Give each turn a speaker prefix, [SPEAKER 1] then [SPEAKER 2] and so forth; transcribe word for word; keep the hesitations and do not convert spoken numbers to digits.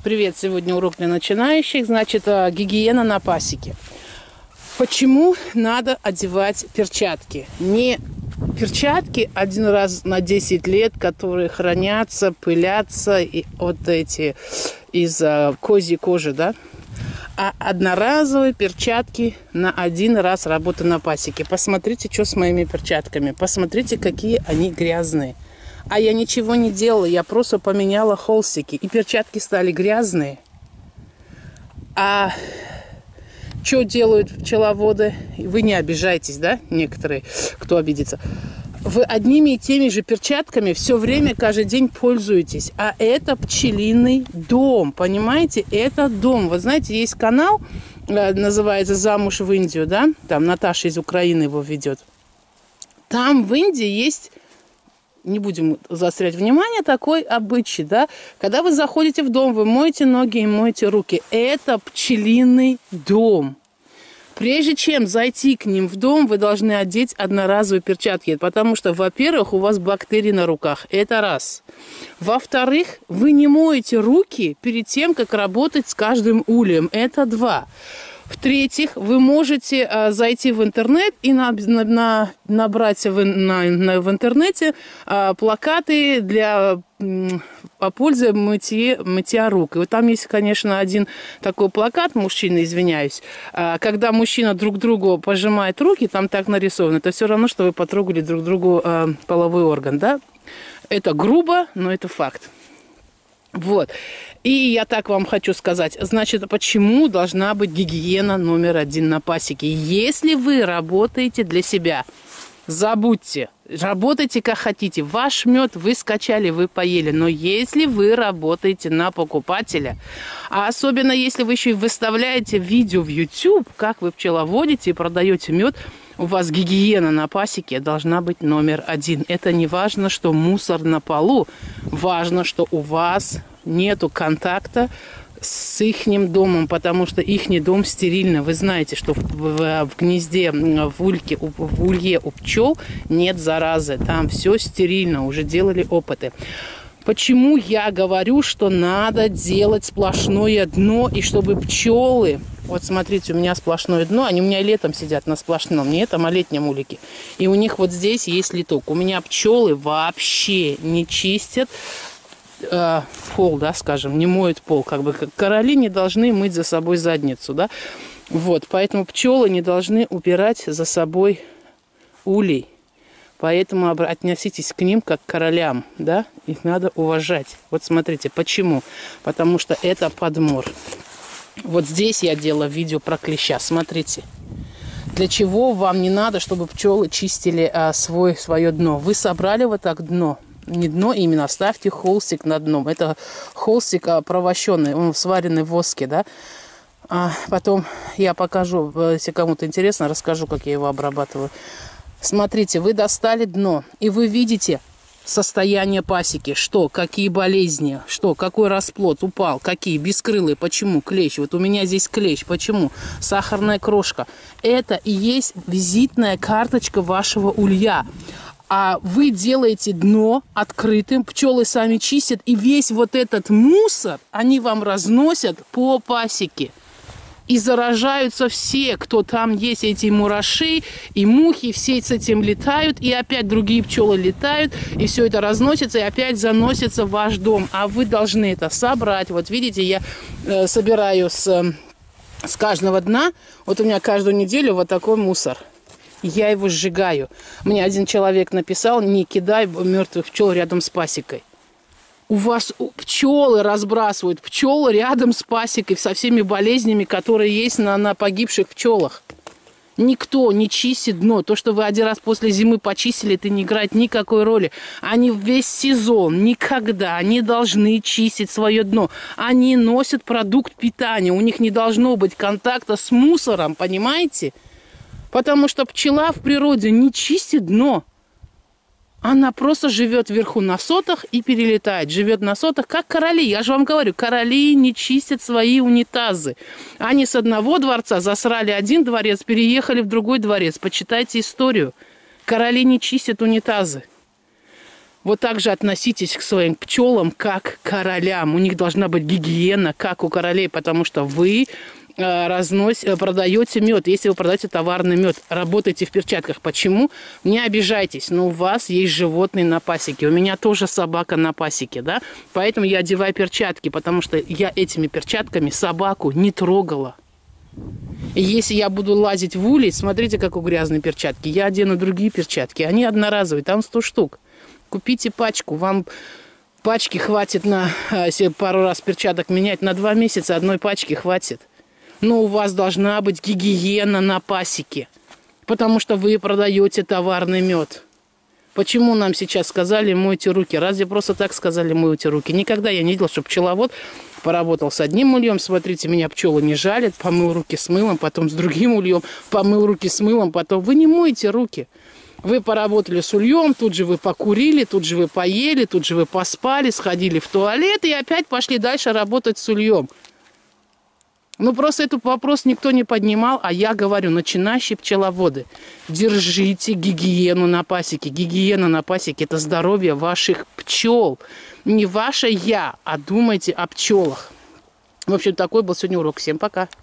[SPEAKER 1] Привет, сегодня урок для начинающих, значит, гигиена на пасеке. Почему надо одевать перчатки? Не перчатки один раз на десять лет, которые хранятся, пылятся, и вот эти из козьей кожи, да? А одноразовые перчатки на один раз работы на пасеке. Посмотрите, что с моими перчатками. Посмотрите, какие они грязные. А я ничего не делала, я просто поменяла холстики. И перчатки стали грязные. А что делают пчеловоды? Вы не обижайтесь, да, некоторые, кто обидится. Вы одними и теми же перчатками все время, каждый день пользуетесь. А это пчелиный дом, понимаете? Это дом. Вы знаете, есть канал, называется «Замуж в Индию», да? Там Наташа из Украины его ведет. Там в Индии есть... Не будем заострять внимание, такой обычай, да? Когда вы заходите в дом, вы моете ноги и моете руки. Это пчелиный дом. Прежде чем зайти к ним в дом, вы должны одеть одноразовые перчатки, потому что, во-первых, у вас бактерии на руках. Это раз. Во-вторых, вы не моете руки перед тем, как работать с каждым ульем. Это два. В-третьих, вы можете а, зайти в интернет и на, на, на, набрать в, на, на, в интернете а, плакаты для по пользе мытья, мытья рук. И вот там есть, конечно, один такой плакат, мужчина, извиняюсь, а, когда мужчина друг другу пожимает руки, там так нарисовано. Это все равно, что вы потрогали друг другу а, половой орган, да? Это грубо, но это факт. Вот. И я так вам хочу сказать, значит, почему должна быть гигиена номер один на пасеке? Если вы работаете для себя, забудьте, работайте как хотите. Ваш мед вы скачали, вы поели. Но если вы работаете на покупателя, а особенно если вы еще и выставляете видео в YouTube, как вы пчеловодите и продаете мед, у вас гигиена на пасеке должна быть номер один. Это не важно, что мусор на полу. Важно, что у вас нету контакта с ихним домом, потому что ихний дом стерильный. Вы знаете, что в, в, в гнезде, в ульке, в улье у пчел нет заразы. Там все стерильно, уже делали опыты. Почему я говорю, что надо делать сплошное дно, и чтобы пчелы... Вот смотрите, у меня сплошное дно, они у меня летом сидят на сплошном, не этом, а летнем улике. И у них вот здесь есть литок. У меня пчелы вообще не чистят э, пол, да, скажем, не моют пол. Как бы короли не должны мыть за собой задницу, да. Вот, поэтому пчелы не должны убирать за собой улей. Поэтому относитесь к ним как к королям, да, их надо уважать. Вот смотрите, почему? Потому что это подмор. Вот здесь я делала видео про клеща, смотрите. Для чего вам не надо, чтобы пчелы чистили а, свой, свое дно? Вы собрали вот так дно, не дно именно, ставьте холстик на дном. Это холстик а, провощенный, он сваренный в воске, да. А потом я покажу, если кому-то интересно, расскажу, как я его обрабатываю. Смотрите, вы достали дно, и вы видите состояние пасеки, что, какие болезни, что, какой расплод упал, какие, бескрылые, почему, клещ, вот у меня здесь клещ, почему, сахарная крошка. Это и есть визитная карточка вашего улья. А вы делаете дно открытым, пчелы сами чистят, и весь вот этот мусор они вам разносят по пасеке. И заражаются все, кто там есть, эти мураши и мухи, все с этим летают, и опять другие пчелы летают, и все это разносится, и опять заносится в ваш дом. А вы должны это собрать. Вот видите, я э, собираю с, э, с каждого дна, вот у меня каждую неделю вот такой мусор. Я его сжигаю. Мне один человек написал: не кидай мертвых пчел рядом с пасекой. У вас пчелы разбрасывают, пчелы рядом с пасекой, со всеми болезнями, которые есть на, на погибших пчелах. Никто не чистит дно. То, что вы один раз после зимы почистили, это не играет никакой роли. Они весь сезон никогда не должны чистить свое дно. Они носят продукт питания. У них не должно быть контакта с мусором, понимаете? Потому что пчела в природе не чистит дно. Она просто живет вверху на сотах и перелетает. Живет на сотах, как короли. Я же вам говорю, короли не чистят свои унитазы. Они с одного дворца засрали один дворец, переехали в другой дворец. Почитайте историю. Короли не чистят унитазы. Вот так же относитесь к своим пчелам, как к королям. У них должна быть гигиена, как у королей, потому что вы разнос... продаете мед. Если вы продаете товарный мед, работаете в перчатках. Почему? Не обижайтесь, но у вас есть животные на пасеке. У меня тоже собака на пасеке, да? Поэтому я одеваю перчатки, потому что я этими перчатками собаку не трогала. И если я буду лазить в улей, смотрите, как у грязные перчатки. Я одену другие перчатки. Они одноразовые, там сто штук. Купите пачку, вам пачки хватит на, если пару раз перчаток менять, на два месяца одной пачки хватит. Но у вас должна быть гигиена на пасеке, потому что вы продаете товарный мед. Почему нам сейчас сказали мойте руки? Разве просто так сказали мойте руки? Никогда я не видел, что пчеловод поработал с одним ульем, смотрите, меня пчелы не жалят, помыл руки с мылом, потом с другим ульем, помыл руки с мылом, потом вы не моете руки. Вы поработали с ульем, тут же вы покурили, тут же вы поели, тут же вы поспали, сходили в туалет и опять пошли дальше работать с ульем. Ну, просто этот вопрос никто не поднимал, а я говорю, начинающие пчеловоды, держите гигиену на пасеке. Гигиена на пасеке – это здоровье ваших пчел. Не ваше я, а думайте о пчелах. В общем, такой был сегодня урок. Всем пока.